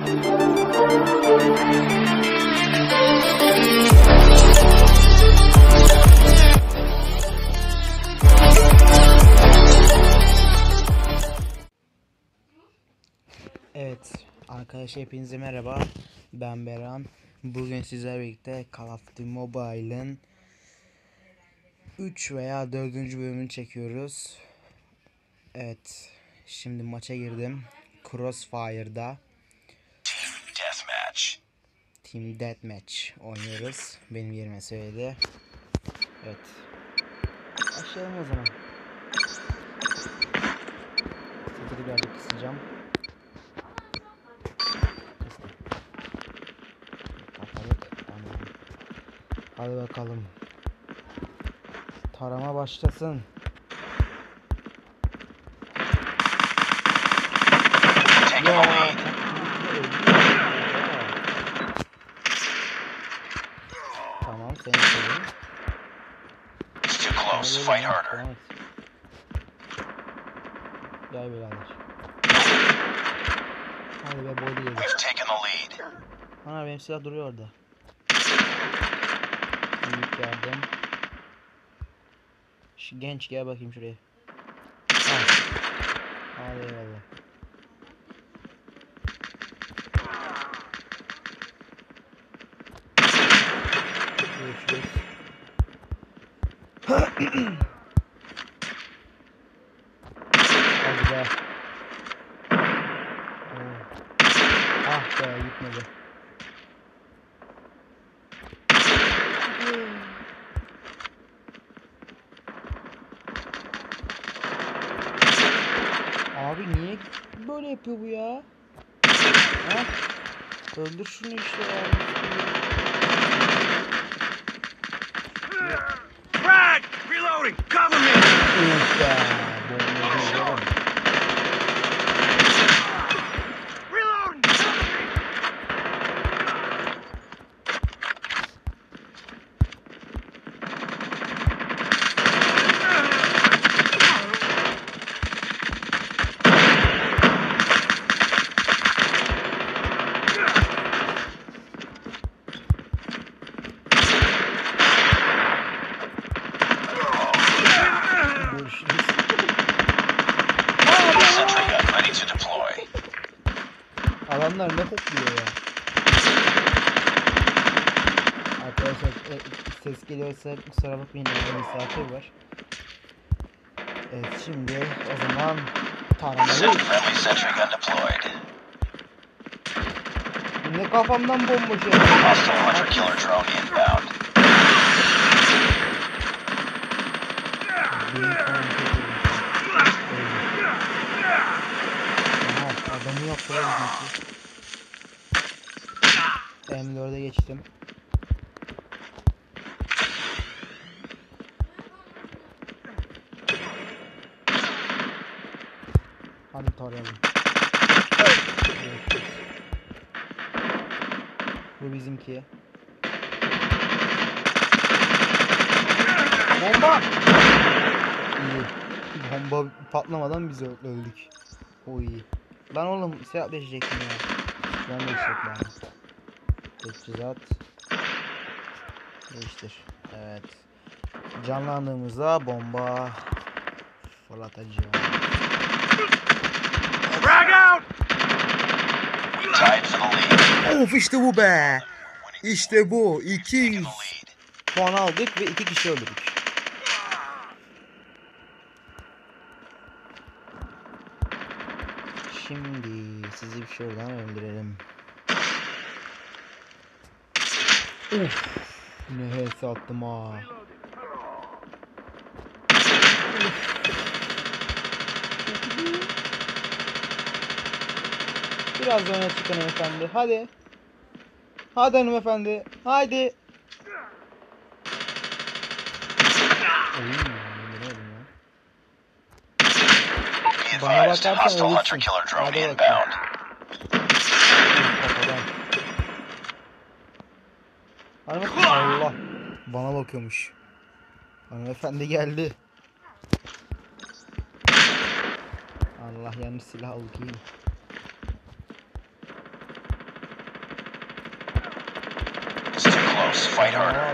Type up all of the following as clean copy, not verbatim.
Evet arkadaşlar, hepinize merhaba, ben Beran. Bugün sizlerle birlikte Call of Duty Mobile'ın 3 veya 4. bölümünü çekiyoruz. Evet, şimdi maça girdim. Crossfire'da Team Deathmatch oynuyoruz. Benim yerime söyledi. Evet, başlayalım o zaman. Sesleri birazcık kısacağım. Tamam. Hadi bakalım. Tarama başlasın. Tamam, seni söyleyeyim. Gel birader. Hadi be, boylu yedim. Ana, benim silah duruyor orada. Büyük yardım. Şu genç, gel bakayım şuraya. Hadi eyvallah. Görüşürüz. Hadi be. Ah be, gitmedi. Abi niye böyle yapıyor bu ya? Ha? Öldür şunu işte ya. Frag! Reloading! Cover me! Reloading! Cover me! Adamlar ne kokluyor ya? Arkadaşlar, ses geliyorsa kusura bakmayın, misafir var. Evet, şimdi o zaman taramayı. Ne kafamdan bomba şey. Adamı yaptılar bizimki. M4'e geçtim. Hadi tarayalım. Bu bizimki. Bomba! İyi. Bomba patlamadan biz öldük. O iyi. Lan oğlum, silah değişecektim ya. Ben değişecek bana. Teçhizat. Değiştir. Evet. Canlandığımızda bomba fırlatacağım. Of, işte bu be. İşte bu. 200 puan aldık ve 2 kişi öldürdük. Şimdi sizi bir şuradan öldürelim. Uf, ne HS attım ha. Biraz öne çıkın hanımefendi. Hadi. Hadi hanımefendi. Hadi. Bana bakarsan ölürsün. Hadi bakalım. Hanımefendi, Allah. Bana bakıyormuş. Hanımefendi geldi. Allah, yanlış silah alayım. close. Fight harder.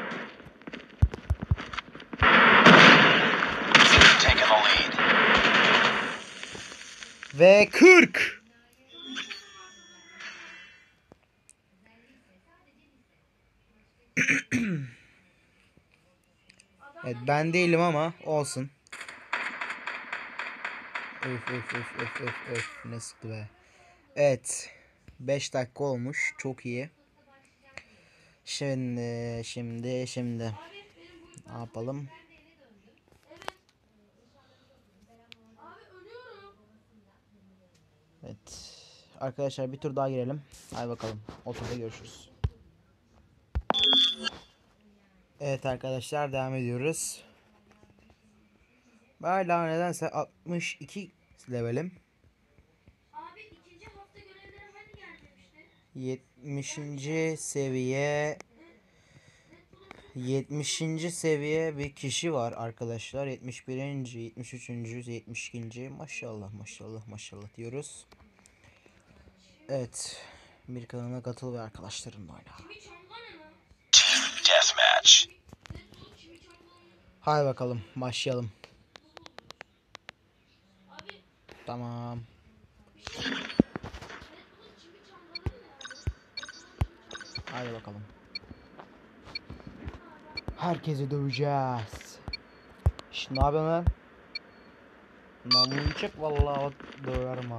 Taking the lead. Ve 40. Evet, ben değilim ama olsun. Öf ne sıktı be. Evet, 5 dakika olmuş, çok iyi. Şimdi ne yapalım? Evet arkadaşlar, bir tur daha girelim. Hadi bakalım, o turda görüşürüz. Evet arkadaşlar, devam ediyoruz. Hala nedense 62 levelim. Abi ikinci hafta görevleri hani gelmemişti? 70. seviye 70. seviye bir kişi var arkadaşlar. 71. 73. 72. Maşallah diyoruz. Evet. Bir kanala katıl ve arkadaşlarınla oyna. Kimi Çamgana mı? Deathmatch. Deadpool'un Kimi Çamgana'nın Hadi bakalım, başlayalım. abi Tamam. Deadpool'un Kimi Çamgana'nın ne abi? Hadi bakalım. Herkesi döveceğiz. Şşt, ne yapıyorsun lan? Namluyu çek, vallahi bak döverim ha.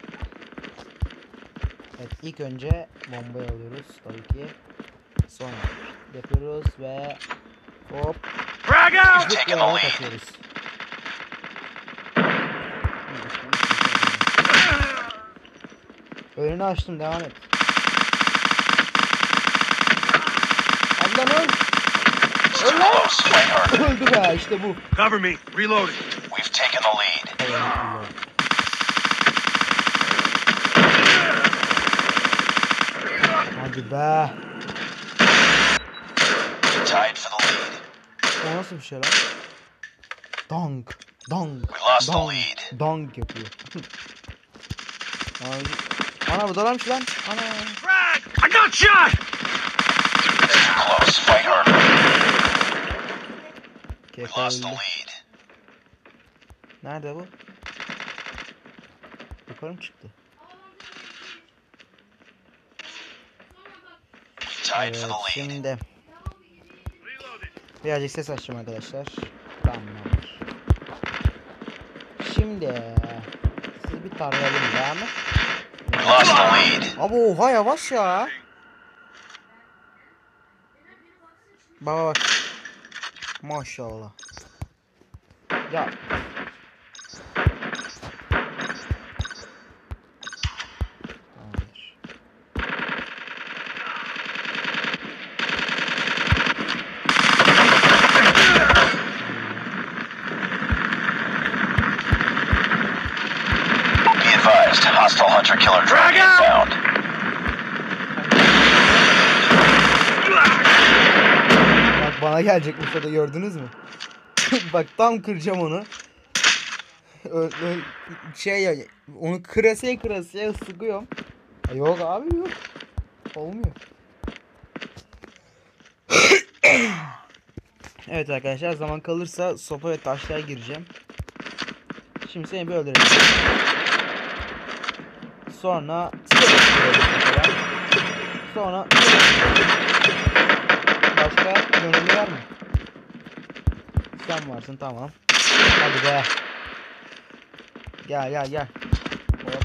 Evet, ilk önce bombayı alıyoruz tabii ki. Sonra yapıyoruz ve hop Frag out! zıplayarak atıyoruz. Önünü açtım, devam et. Hadi lan öl. Too close. Fight harder. Öldü be, işte bu. Cover me. Reloading. We've taken the lead. Hadi be. Tied for the lead. O nasıl bir şey lan? Donk. We lost the lead. Donk yapıyor. Ana bu dalarmış lan. Ana. Frag! I got shot! Too close. Fight harder. We Kefa lost the öldü. lead. Nerede bu? Yukarı mı çıktı? Tied Evet, for the lead. şimdi Reloading. birazcık ses açacağım arkadaşlar. Tamamdır. Şimdi sizi bir tarayalım, değil mi? We lost the lead. Abi oha, yavaş ya. Bak. Maşallah. Ya. Tamamdır. Be advised, hostile hunter-killer drone inbound. Bak, bana gelecek bu sırada, gördünüz mü? Bak, tam kıracağım onu. Şey ya, onu kırasıya sıkıyorum. Yok abi, yok. Olmuyor. Evet arkadaşlar, zaman kalırsa sopa ve taşlara gireceğim. Şimdi seni bir öldüreceğim. Sonra sonra başka gönüllü var mı? Sen varsın, tamam. Hadi be. Gel. Hop.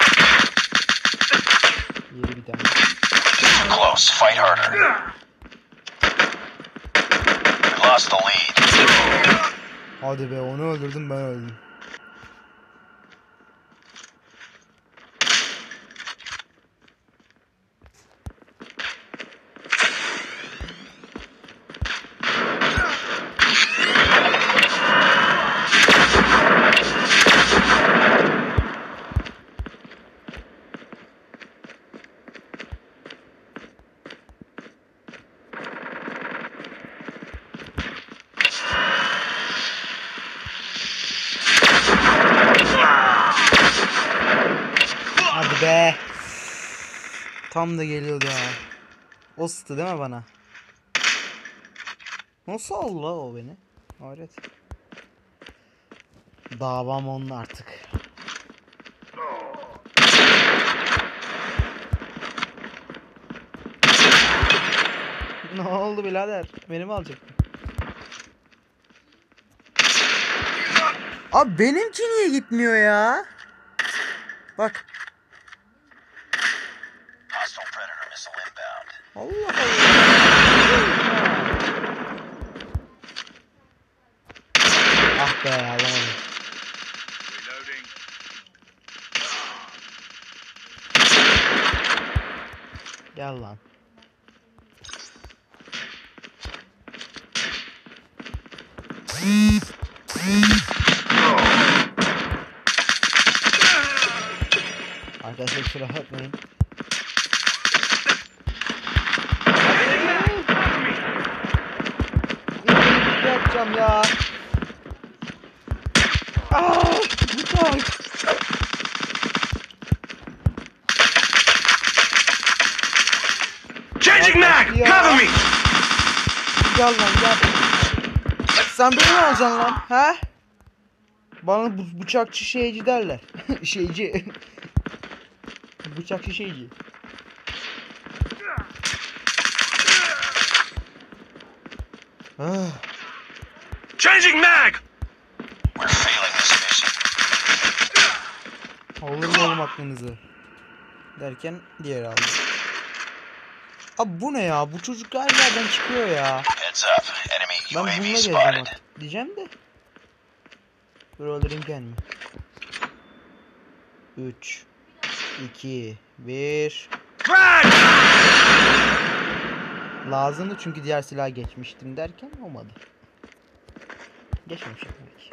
Yedi bir tane. Too close. Fight harder. We lost the lead. Hadi be, onu öldürdüm, ben öldüm. Hadi be. Tam da geliyordu ha. O sıktı değil mi bana? Nasıl aldı la o beni? Hayret. Davam onun artık. Ne oldu birader? Beni mi alacaktın? Abi benimki niye gitmiyor ya? Bak. Hostile Predator missile inbound. Allah Allah. Ah be alamadım. Reloading. Gel lan. Arkadaşlar kusura bakmayın. Ne yapacağım ya? Bıçak. Changing mag! Cover me! Gel lan gel. Sen beni mi alacaksın lan? He? Bana bıçakçı şeyci derler. Şeyci. Bıçakçı şeyci. Ah. Changing mag! We're failing this mission. Olur mu oğlum aklınızı? Derken diğer aldı. Abi bu ne ya? Bu çocuk her yerden çıkıyor ya. Heads up. Enemy Ben bununla UAV gezeceğim spotted. artık. Diyeceğim de. Dur öldüreyim kendimi. 3 2 1 Frag! Lazımdı çünkü diğer silaha geçmiştim derken olmadı. Geçmemiş demek.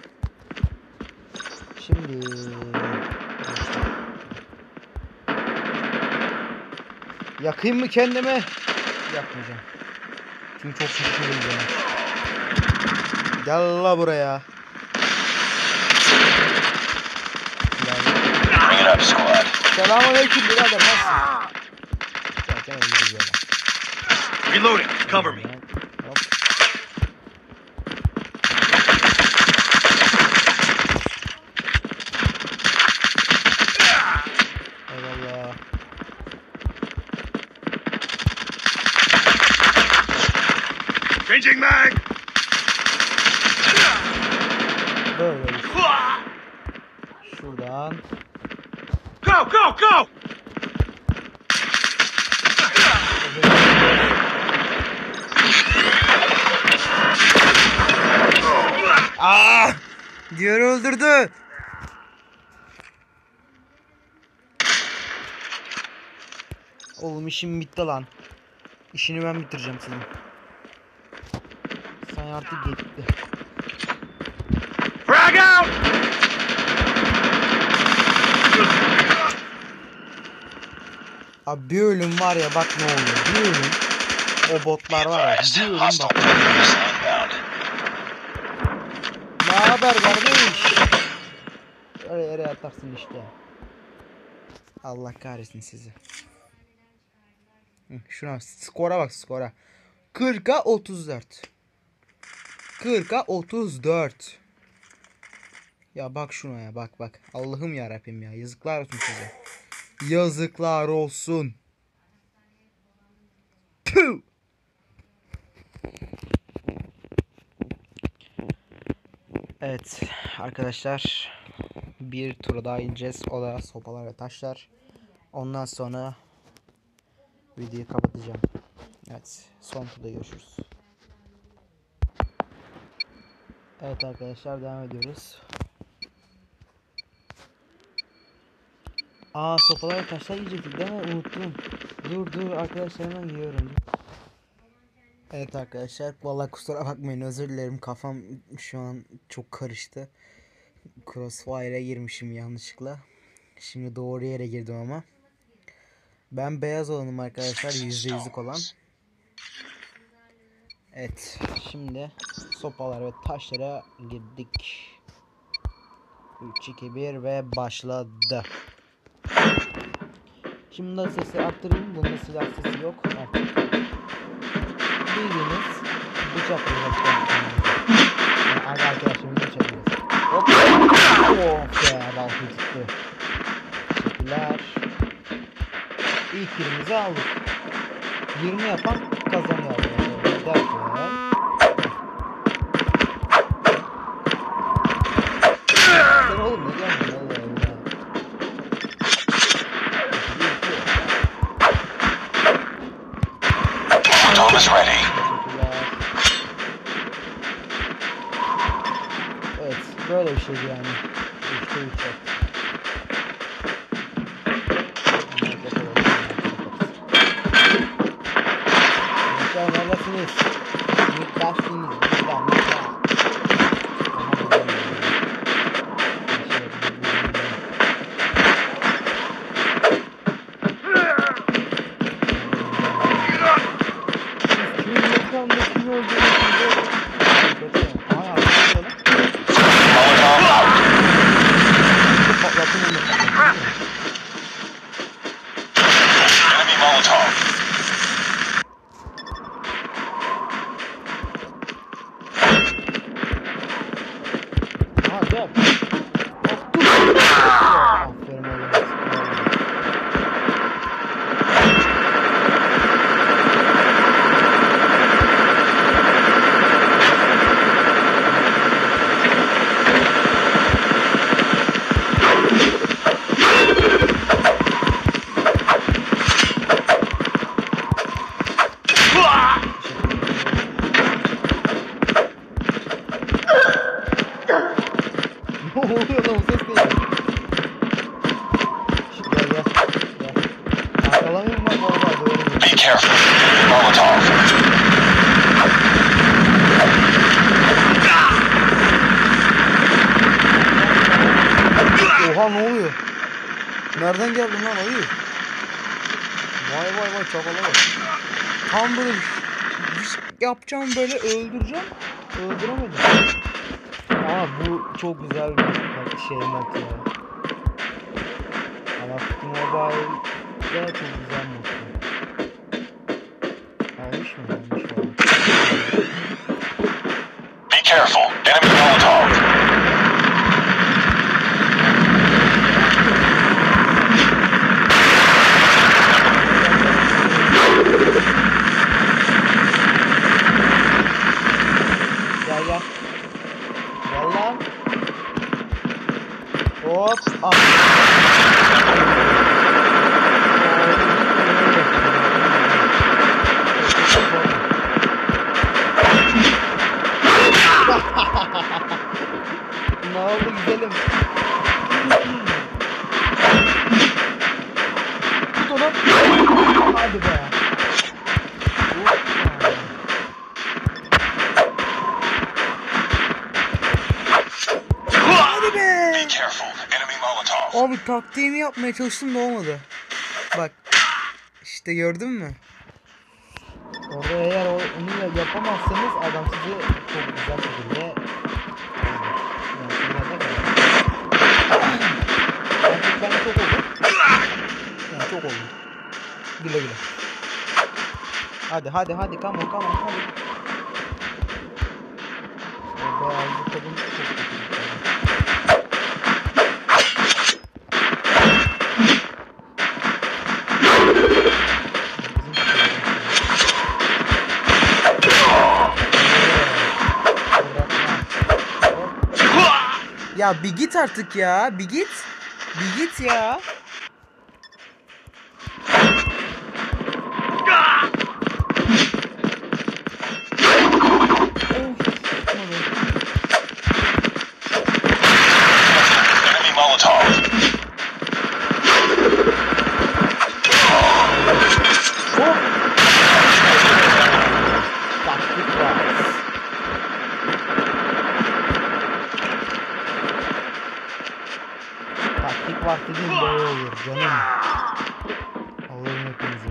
Şimdi yakayım mı kendimi? Yakmayacağım. Çünkü çok kötü geliyor. Gel la buraya. Bring it up, squad. Selamünaleyküm birader, nasılsın? Zaten öldürürüz ya. Reloading. Cover me. Hop. Eyvallah. Changing mag! Böyle bir- şuradan. Go, go, go! Aa! Diğer öldürdü. Oğlum işim bitti lan. İşini ben bitireceğim senin. Sen artık gitti. Frag out! Abi bir ölüm var ya bak ne oluyor. Bir ölüm. O botlar var ya. Bir ölüm Hostile bak. Predator missile inbound. Ne haber kardeş? Öyle yere yatarsın işte. Allah kahretsin sizi. Hı, şuna skora bak skora. 40'a 34. 40'a 34. Ya bak şuna ya bak bak. Allah'ım ya Rabbim ya. Yazıklar olsun size. Yazıklar olsun. Tüh. Evet arkadaşlar, bir tura daha ineceğiz. O da sopalar ve taşlar. Ondan sonra videoyu kapatacağım. Evet, son turda görüşürüz. Evet arkadaşlar, devam ediyoruz. Aa, sopalar ve taşlar yiyecektik değil mi? Unuttum. Dur arkadaşlar, hemen yiyorum. Evet arkadaşlar, vallahi kusura bakmayın, özür dilerim, kafam şu an çok karıştı. Crossfire'a girmişim yanlışlıkla. Şimdi doğru yere girdim ama. Ben beyaz olanım arkadaşlar, %100'lük olan. Evet, şimdi sopalar ve taşlara girdik. 3, 2, 1 ve başladı. Şimdi da sesi arttırayım. Bunda silah sesi yok artık. Bildiğiniz bıçakla yapacağım. Yani arkadaşımızı bıçaklıyoruz. Hop. Of be, balkı çıktı. Teşekkürler. İlk kilimizi aldık. 20 yapan kazanıyor arkadaşlar. Derken. Sen oğlum ne geldin Allah Allah. Molotov is ready. Evet, böyle bir şeydi yani. İşte uçak. Arkadaşlar neredesiniz? Mutlarsınız. Enemy Molotov. Ne oluyor lan, o ses neydi? Gel gel. Arkalamıyorum bak valla böyle. Be careful. Molotov. Oha ne oluyor? Nereden geldin lan ayı? Vay vay vay çakala bak. Tam böyle yapacağım böyle öldüreceğim. Öldüremedim. Ama bu çok güzel bir şey mod ya. Ama Mobile'de çok güzel mod. Almış mı? Almış mı? Be careful. Enemy Molotov. Gel gel. Gel lan. Hop. Ah. Ne oldu güzelim? Tut onu. Hadi be. Hadi be. Be careful. Enemy Molotov. Abi taktiğimi yapmaya çalıştım da olmadı. Bak. İşte gördün mü? Orada eğer onu yapamazsanız adam sizi çok güzel şekilde ben çok oldu. Yani çok oldu. Güle güle. Hadi hadi hadi come on hadi. Orada ağzı tadın çok kötü. Ya bir git artık ya. Bir git. Bir git ya. Enemy Molotov. Taktik var. Taktik var dediğim böyle olur canım. Allah'ım hepinizi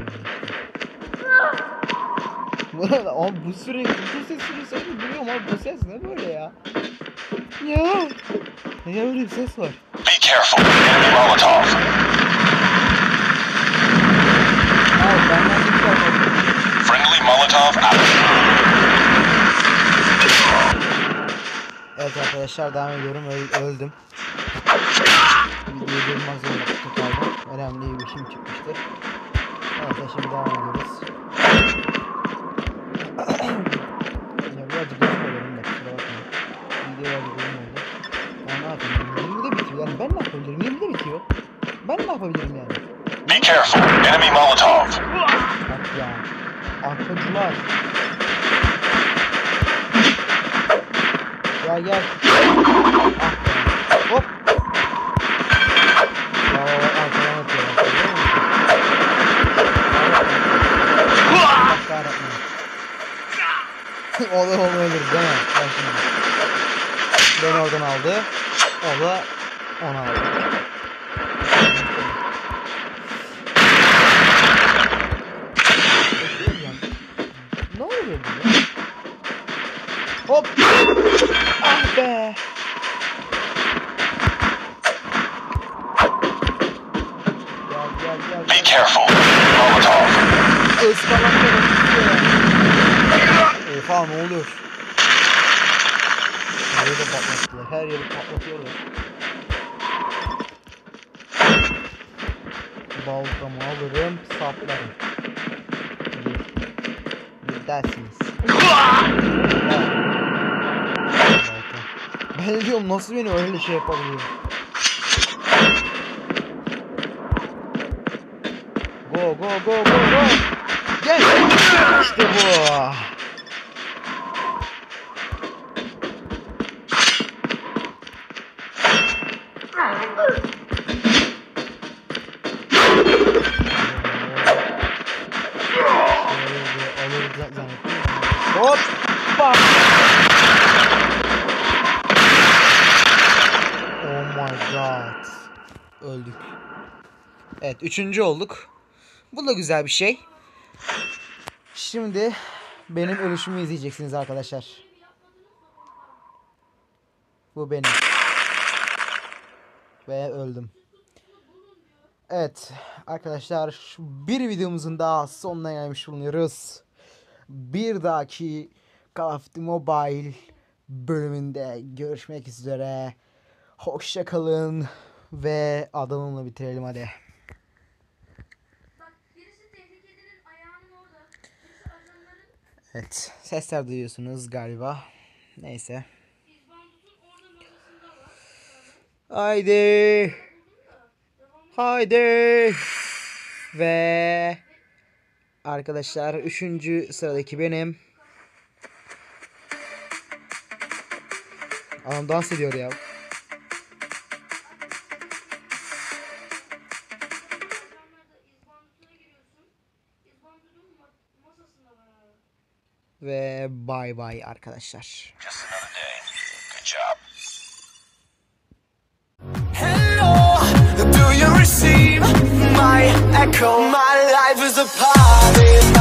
işte. Abi bu sürekli bu ses sürekli duyuyorum abi, bu ses ne böyle ya? Ya. Ne böyle bir ses var? Be careful. Enemy Molotov. Evet arkadaşlar devam ediyorum. Öldüm. Videoyu durmak zorunda kaldım. Önemli bir işim çıkmıştı. Evet şimdi devam ediyoruz. Ya birazcık geç oluyorum da kusura bakmayın. Video birazcık uzun oldu. Ya ne yapayım? 20'de bitiyor yani ben ne yapabilirim? 20'de bitiyor. Ben ne yapabilirim yani? Be careful. Enemy Molotov. Bak ya. Arkacılar. Gel. Hop. Arkadan atıyorlar. Olur ölür değil mi? Ben şimdi. Beni oradan aldı. O da onu aldı. Ne oluyor bu ya? Hop! Ah be! Gel. Be careful. Molotov. Ispanak. Oha ne oluyor? Her yeri patlatıyor. Her yeri patlatıyorlar. Baltamı alırım, saplarım. Dersiniz. Ben diyorum nasıl beni öyle şey yapabiliyor? Go. Gel. İşte bu. Hoppa. Oh my god. Öldük. Evet 3. olduk. Bu da güzel bir şey. Şimdi benim ölüşümü izleyeceksiniz arkadaşlar. Bu benim. Ve öldüm. Evet arkadaşlar bir videomuzun daha sonuna gelmiş bulunuyoruz. Bir dahaki Call of Duty Mobile bölümünde görüşmek üzere. Hoşça kalın ve adamımla bitirelim hadi. Bak birisi tehlikenin ayağının orada. Birisi ajanların Evet sesler duyuyorsunuz galiba. Neyse. İzbandut'un orada masasında var. Haydi. Ve arkadaşlar 3. sıradaki benim. Adam dans ediyor ya. Ve bay bay arkadaşlar. Just another day. Good job. Hello, do you receive my echo? My life is a party.